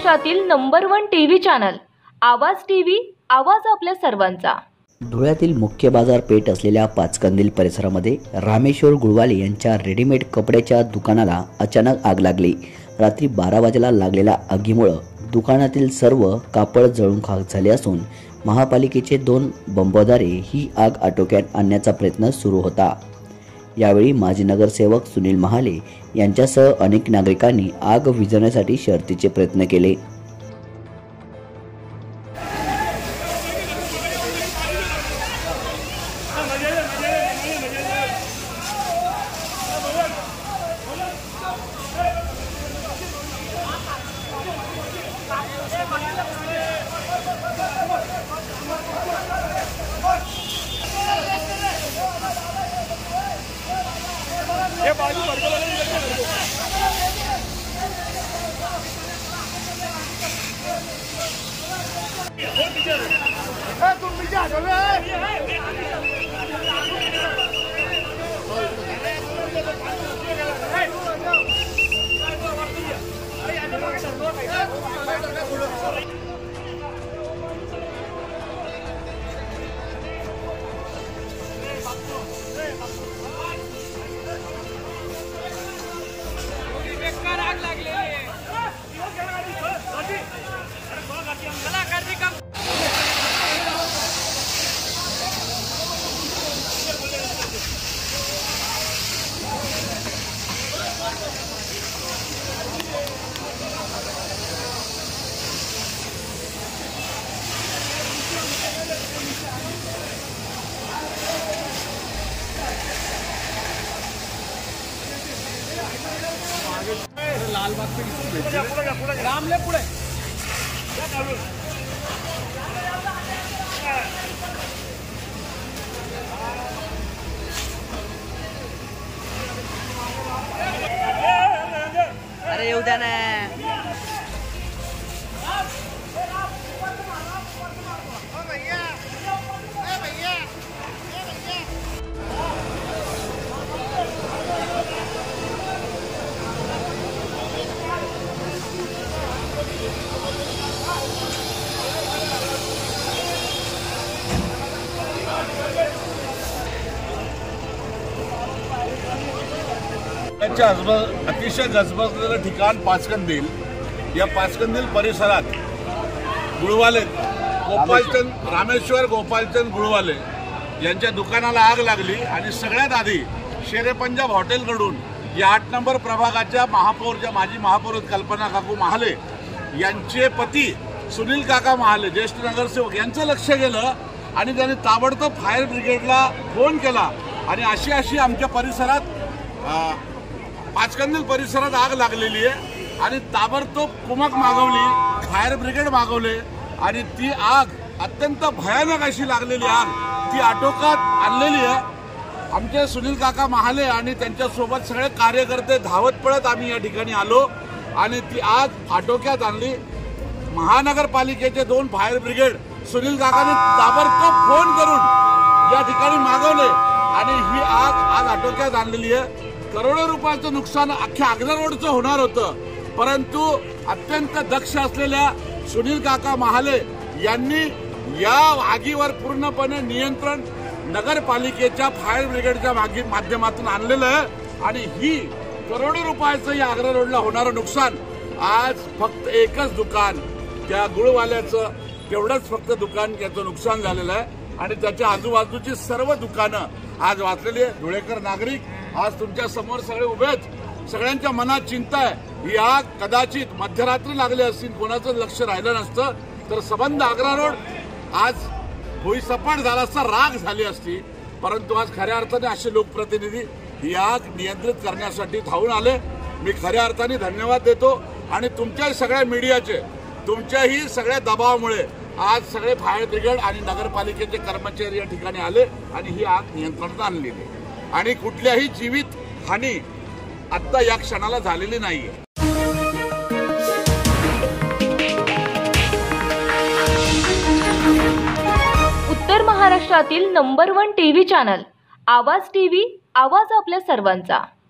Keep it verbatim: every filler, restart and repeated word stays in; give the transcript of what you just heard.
महाराष्ट्रातील number one TV channel Awaaz TV, आवाज आपल्या सर्वांचा। धुळ्यातील मुख्य बाजारपेठ असलेल्या पाचकंदील परिसरामध्ये रामेश्वर गुळवाले यांच्या रेडीमेड कपड्याच्या दुकानाला अचानक आग लागली। रात्री बारा वाजेला लागलेल्या आगीमुळे दुकानातील सर्व कापड जळून खाक झाले असून महापालिकेचे दोन बंबदारे ही आग आटोक्यात आणण्याचा प्रयत्न सुरू होता। यावेळी माजी नगरसेवक सुनील महाले यांच्यासह अनेक नागरिकांनी आग विझवण्यासाठी शर्थीचे प्रयत्न केले। ये बाजू भरको लगे ये पीछे ए तुम पीछे आ जाओ लालबाग पे पुढे रामले पुढे अरे येऊ द्या ना। अतिशय गजबजलेलं ठिकाण पाचकंदील। या पाचकंदील परिसरात गुळवाले गोपालचंद रामेश्वर गोपालचंद गुळवाले यांच्या दुकानाला आग लागली आणि सगळ्यात आधी शेरेपंजाब हॉटेलकडून या आठ नंबर प्रभागाच्या महापौरच्या माजी महापौर कल्पना काकू महाले यांचे पती सुनील काका महाले ज्येष्ठ नगरसेवक यांचं लक्ष गेलं आणि त्यांनी ताबडतोब फायर ब्रिगेडला फोन केला आणि अशी अशी आमच्या परिसरात पाचकंदील परिसरात आग लागलेली आहे आणि ताबडतोब कुमक मागवली, फायर ब्रिगेड मागवले आणि ती आग अत्यंत भयानक अशी लागलेली आग ती आटोक्यात आणलेली आहे। आमचे सुनील काका महाले आणि त्यांच्यासोबत सगळे कार्यकर्ते धावत पळत आम्ही या ठिकाणी आलो आणि ती आग आटोक्यात आणली। महानगरपालिकेचे दोन फायर ब्रिगेड सुनील काकाने ताबडतोब फोन करून या ठिकाणी मागवले आणि ही आग आज आटोक्यात आणलेली आहे। करोडो रुपयाचं नुकसान अख्ख्या आग्रा रोडचं होणार होतं, परंतु अत्यंत दक्ष असलेल्या सुनील काका महाले यांनी या आगीवर पूर्णपणे नियंत्रण नगरपालिकेच्या फायर ब्रिगेडच्या माध्यमातून आणलेलं आहे आणि ही करोडो रुपयाचं या आग्रा रोडला होणारं नुकसान आज फक्त एकच दुकान त्या गुळवाल्याचं तेवढंच फक्त दुकान याचं नुकसान झालेलं आहे आणि त्याच्या आजूबाजूची सर्व दुकानं आज वाचलेली आहे। धुळेकर नागरिक आज तुमच्या समोर सगळे उभे आहेत, सगळ्यांच्या मनात चिंता आहे। ही आग कदाचित मध्यरात्री लागली असतील, कोणाचं लक्ष राहिलं नसतं तर संबंध आग्रा रोड आज भुईसपाट झाला असता, राग झाली असती, परंतु आज खऱ्या अर्थाने असे लोकप्रतिनिधी ही आग नियंत्रित करण्यासाठी धावून आले। मी खऱ्या अर्थाने धन्यवाद देतो आणि तुमच्या सगळ्या मीडियाचे तुमच्याही सगळ्या दबावामुळे आज सगळे फायर ब्रिगेड आणि नगरपालिकेचे कर्मचारी या ठिकाणी आले आणि ही आग नियंत्रणात आणलेली आहे आणि कुठल्याही जीवित हानी आता या क्षणाला झालेली नाहीये। उत्तर महाराष्ट्रातील number one TV channel Awaaz TV, आवाज आपल्या सर्वांचा।